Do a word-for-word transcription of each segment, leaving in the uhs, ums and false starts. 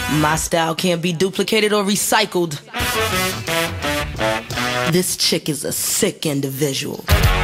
My style can't be duplicated or recycled. This chick is a sick individual.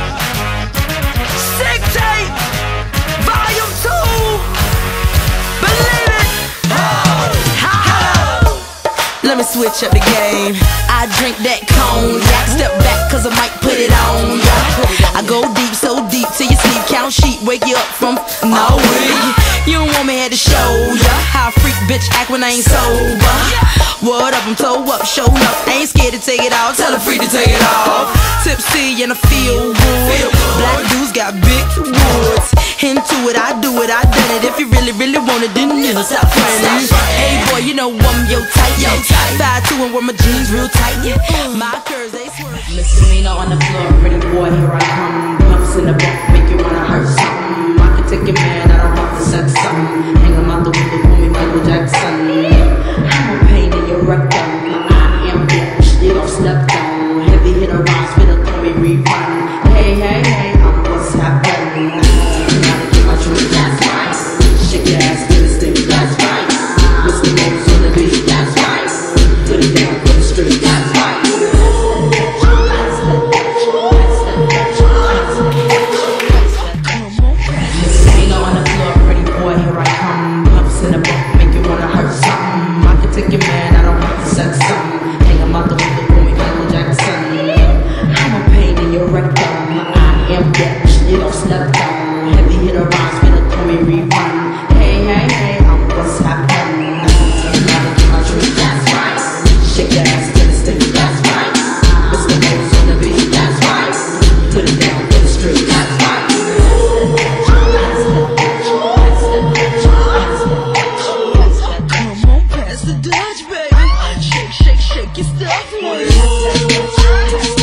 Sick Tape, Volume two. Believe it. Oh. Let me switch up the game. I drink that cognac. Step back cause I might put it on ya. I go deep, so deep till you sleep. Count sheep, wake you up from nowhere. You don't want me here to show ya how a freak bitch act when I ain't sober. What up, I'm toe up, show up. I ain't scared to take it off, tell her free to take it off. Tipsy and I feel good. Black dudes got big woods. Into it, I do it, I done it. If you really, really want it, then you know, stop running. Hey boy, you know I'm yo tight. Five two and wear my jeans real tight. My curves, they swerve. Misdemeanor on the floor, pretty boy, here I come. Puffs in the buff, make you wanna hurt something. I can take your man, I don't have to sex something. Hang him out the window, call me Michael Jackson. I'm a pain in your rectum. I am bitch, you don't slept on. Heavy hitter, hospital, call me refund. Hey, hey, hey, I'm what's happening. Gotta get my truth, that's right. Shake your ass to the stick, that's right. Mister Moses on the beat, that's right. Put it down for the street, that's right. Misdemeanor on the floor, pretty boy, here I come. Puffs in the buff, make you wanna hurt something. I can take your man, I don't have to sex something. Hang him out the window, call me Michael Jackson. I'm a pain in your rectum. I am bitch, you don't slept on. Heavy hitter, hospital, call me refund. Hey, hey, hey, I'm what's happening. Gotta get my truth, that's right. Shake your ass to the stick, that's right. Mister Moses on the beat, that's right. Put it down for the street, that's right. Come on, pass the Dutch, baby. Shake, shake, shake your stuff, boy.